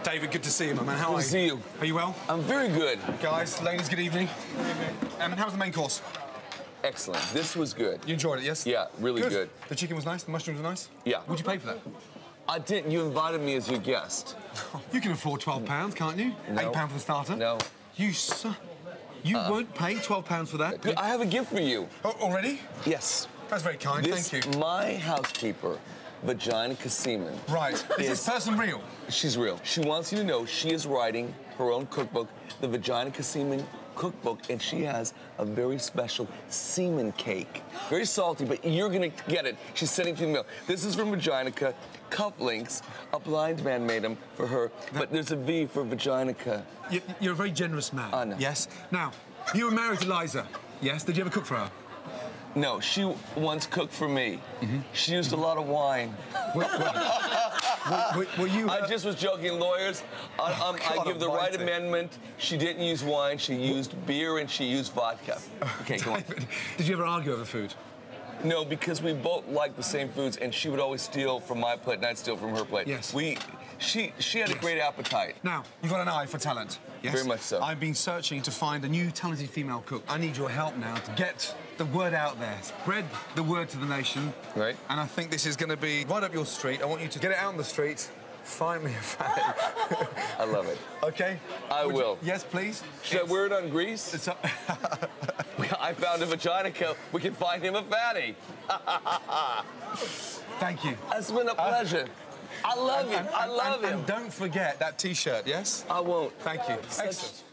David, good to see you, my man. How are you? Good to see you. Are you well? I'm very good. Guys, ladies, good evening. How's the main course? Excellent. This was good. You enjoyed it, yes? Yeah, really good. The chicken was nice, the mushrooms were nice? Yeah. Would you pay for that? I didn't. You invited me as your guest. You can afford £12, can't you? No. £8 for the starter? No. You won't pay £12 for that? I have a gift for you. Oh, already? Yes. That's very kind, thank you. My housekeeper, Vagina Kasiman. Right. Is this person real? She's real. She wants you to know she is writing her own cookbook, the Vagina Kasiman cookbook, and she has a very special semen cake. Very salty, but you're gonna get it. She's sending it to the mail. This is from Vaginica. Cufflinks. A blind man made them for her, but there's a V for Vaginica. You're a very generous man. I know. Yes. Now, you were married to Liza. Yes. Did you ever cook for her? No, she once cooked for me. She used a lot of wine. Were you... I just was joking, lawyers. I give the right amendment. She didn't use wine, she used beer and she used vodka. Okay, go on. Did you ever argue over food? No, because we both like the same foods, and she would always steal from my plate and I'd steal from her plate. Yes. She had a great appetite. Now, you've got an eye for talent. Yes? Very much so. I've been searching to find a new talented female cook. I need your help now to get the word out there, spread the word to the nation. Right. And I think this is going to be right up your street. I want you to get it out on the street, find me a fatty. I love it. Okay? I will. Yes, please. Should I wear it on grease? It's I found a Vaginica. We can find him a fatty. Thank you. It's been a pleasure. I love him. I love him. And don't forget that T-shirt, yes? I won't. Thank you. Excellent.